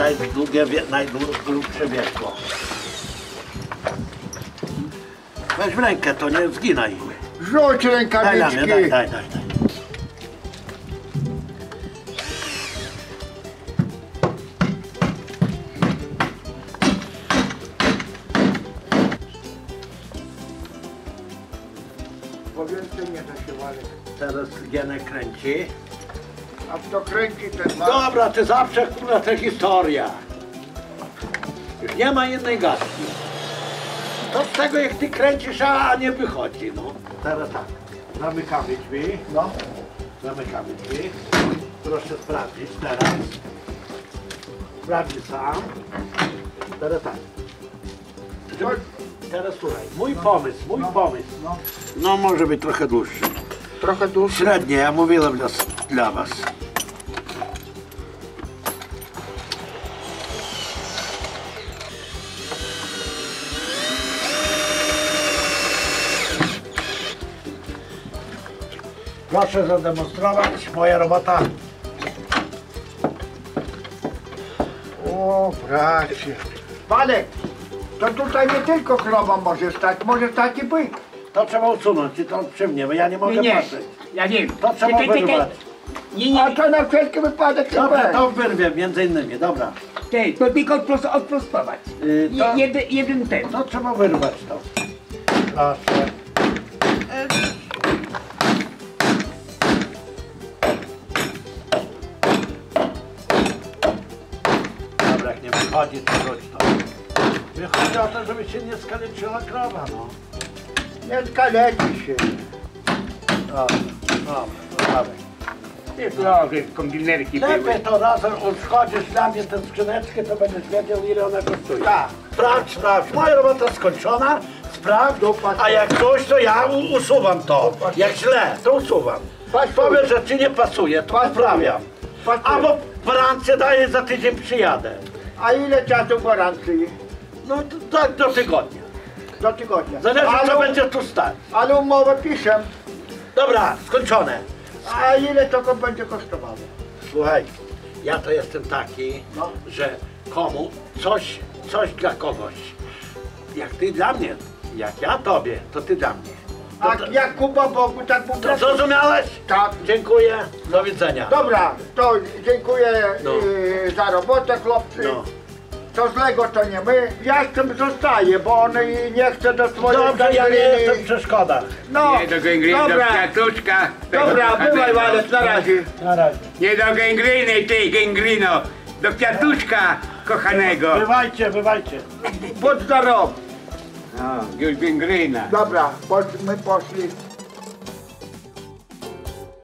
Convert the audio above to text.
najdłuższe wiekło. Weź w rękę, to nie zginaj. Rzuć rękawiczki. Daj. Bo więcej nie da się walek. Teraz Gienek kręci. A kto kręci ten ma? Dobra, ty zawsze kurwa ta historia. Już nie ma innej gadki. To z tego jak ty kręcisz, a nie wychodzi, no. Teraz tak, zamykamy drzwi. No. Zamykamy drzwi. Proszę sprawdzić teraz. Sprawdź sam. Teraz tak. Teraz słuchaj, mój pomysł. No. No może być trochę dłuższy. Trochę dłuższy. Średnie, ja mówiłem dla was. Proszę zademonstrować, moja robota. O, bracie. Walek, to tutaj nie tylko krowa może stać i byk. To trzeba usunąć i to przy mnie, bo ja nie mogę patrzeć. Ja wiem. To trzeba wyrwać. A to na wszelki wypadek nie Dobra, będzie. to wyrwę między innymi, dobra. Ty, to tylko odprostować. To- Jeden ten. To trzeba wyrwać to. Proszę. Dobra, jak nie wychodzi, to wróć to. Wychodzi o to, żeby się nie skaleczyła krowa, no. Nie skaleci się. Dobra. Ty, proszę, kombinerki były. Lepiej to razem uszkodzisz dla mnie tę skrzyneczkę, to będziesz wiedział, ile ona kosztuje. Tak. Sprawdź. Moja robota skończona, sprawdź, a jak coś, to ja usuwam to. Jak źle, to usuwam. Powiem, że ci nie pasuje, to poprawiam. Albo gwarancję daję, za tydzień przyjadę. A ile czasu gwarancji? No to tak do tygodnia. Do tygodnia. Zależy, co będzie tu stać. Ale umowę piszę. Dobra, skończone. A ile to będzie kosztowało? Słuchaj, ja to jestem taki, No. że komu coś dla kogoś. Jak ty dla mnie, jak ja tobie, to ty dla mnie. A jak Kuba Bogu, tak Bóg. To zrozumiałeś? Tak. Dziękuję, do widzenia. Dobra, to dziękuję No. za robotę, chłopcy. No. Co złego to nie my. Ja z tym zostaję, bo on nie chce do swojej Dobrze, ja nie gangreny. jestem w przeszkodach. No, Nie do gangreny, do dobra, kwiatuszka. tego dobra, kochanego. bywaj Walec, na razie. Na razie. Nie do gangreny, ty gangrino. Do kwiatuszka kochanego. Bywajcie. Bądź zdrow. No, już gangryna. Dobra, my poszli.